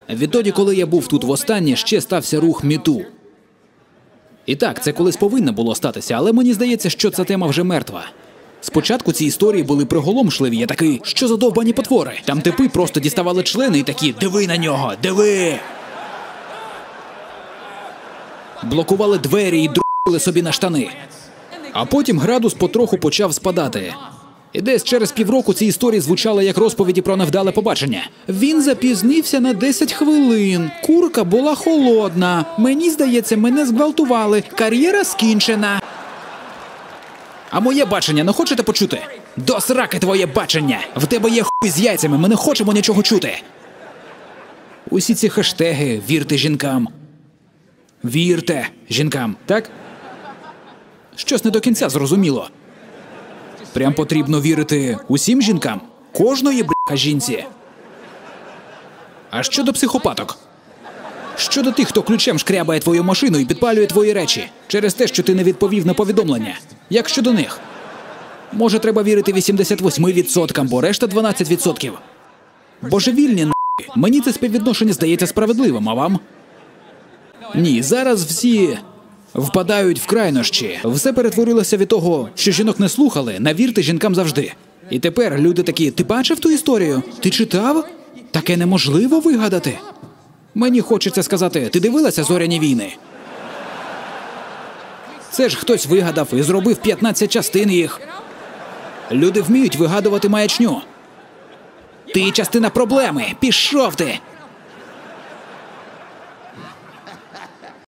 Відтоді, коли я був тут востаннє, ще стався рух МeToo. І так, це колись повинно було статися, але мені здається, що ця тема вже мертва. Спочатку ці історії були приголомшливі, я такий, що за довбані потвори? Там типи просто діставали члени і такі, диви на нього, диви! Блокували двері і дру**ли собі на штани. А потім градус потроху почав спадати. І десь через півроку ці історії звучали як розповіді про невдале побачення. Він запізнився на 10 хвилин. Курка була холодна. Мені здається, мене зґвалтували. Кар'єра скінчена. А моє бачення не хочете почути? До сраки твоє бачення! В тебе є хуй з яйцями, ми не хочемо нічого чути. Усі ці хештеги «Вірте жінкам». Вірте жінкам, так? Щось не до кінця зрозуміло. Прям потрібно вірити усім жінкам? Кожної, бляха, жінці? А щодо психопаток? Щодо тих, хто ключем шкрябає твою машину і підпалює твої речі через те, що ти не відповів на повідомлення? Як щодо них? Може, треба вірити 88%, бо решта 12%? Божевільні, нахуй. Мені це співвідношення здається справедливим, а вам? Ні, зараз всі впадають в крайнощі. Все перетворилося від того, що жінок не слухали, на вірте жінкам завжди. І тепер люди такі, ти бачив ту історію? Ти читав? Таке неможливо вигадати. Мені хочеться сказати, ти дивилася «Зоряні війни»? Це ж хтось вигадав і зробив 15 частин їх. Люди вміють вигадувати маячню. Ти частина проблеми, пішов ти!